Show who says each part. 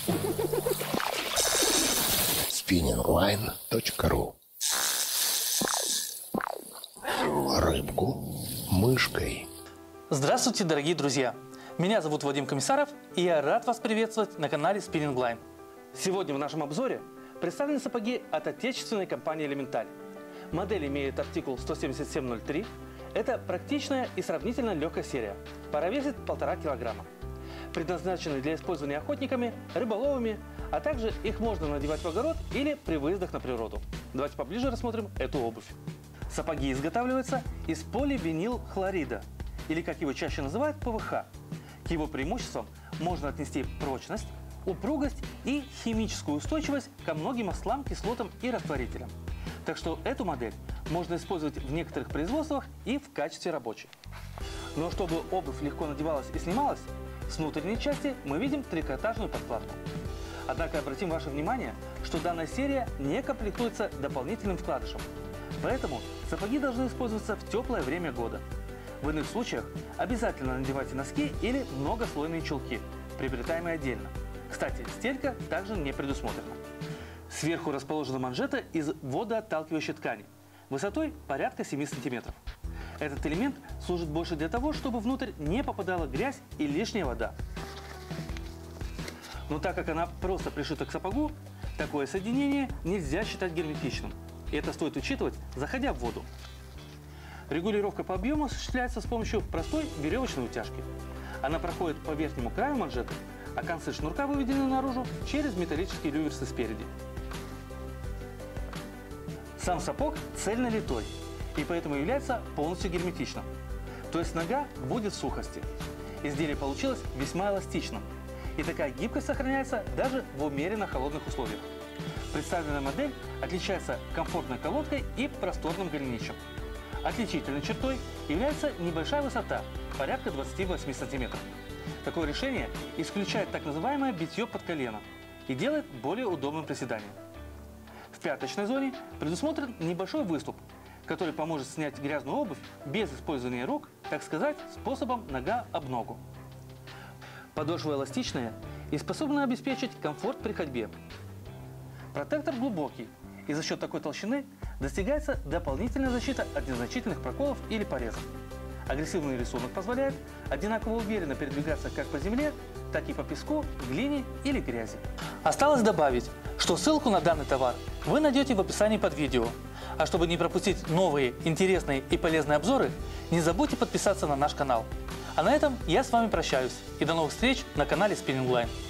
Speaker 1: spinningline.ru. Рыбку мышкой.
Speaker 2: Здравствуйте, дорогие друзья! Меня зовут Вадим Комиссаров, и я рад вас приветствовать на канале Spinning Line. Сегодня в нашем обзоре представлены сапоги от отечественной компании Elemental. Модель имеет артикул 17703. Это практичная и сравнительно легкая серия. Пара весит 1,5 килограмма. Предназначены для использования охотниками, рыболовами, а также их можно надевать в огород или при выездах на природу. Давайте поближе рассмотрим эту обувь. Сапоги изготавливаются из поливинилхлорида, или, как его чаще называют, ПВХ. К его преимуществам можно отнести прочность, упругость и химическую устойчивость ко многим маслам, кислотам и растворителям. Так что эту модель можно использовать в некоторых производствах и в качестве рабочей. Но чтобы обувь легко надевалась и снималась, с внутренней части мы видим трикотажную подкладку. Однако обратим ваше внимание, что данная серия не комплектуется дополнительным вкладышем. Поэтому сапоги должны использоваться в теплое время года. В иных случаях обязательно надевайте носки или многослойные чулки, приобретаемые отдельно. Кстати, стелька также не предусмотрена. Сверху расположена манжета из водоотталкивающей ткани, высотой порядка 7 см. Этот элемент служит больше для того, чтобы внутрь не попадала грязь и лишняя вода. Но так как она просто пришита к сапогу, такое соединение нельзя считать герметичным. И это стоит учитывать, заходя в воду. Регулировка по объему осуществляется с помощью простой веревочной утяжки. Она проходит по верхнему краю манжеты, а концы шнурка выведены наружу через металлические люверсы спереди. Сам сапог цельнолитой и поэтому является полностью герметичным. То есть нога будет в сухости. Изделие получилось весьма эластичным. И такая гибкость сохраняется даже в умеренно холодных условиях. Представленная модель отличается комфортной колодкой и просторным голенищем. Отличительной чертой является небольшая высота, порядка 28 см. Такое решение исключает так называемое битье под колено и делает более удобным приседание. В пяточной зоне предусмотрен небольшой выступ, который поможет снять грязную обувь без использования рук, так сказать, способом нога об ногу. Подошва эластичная и способна обеспечить комфорт при ходьбе. Протектор глубокий, и за счет такой толщины достигается дополнительная защита от незначительных проколов или порезов. Агрессивный рисунок позволяет одинаково уверенно передвигаться как по земле, так и по песку, глине или грязи. Осталось добавить, что ссылку на данный товар вы найдете в описании под видео. А чтобы не пропустить новые, интересные и полезные обзоры, не забудьте подписаться на наш канал. А на этом я с вами прощаюсь и до новых встреч на канале Spinning Line.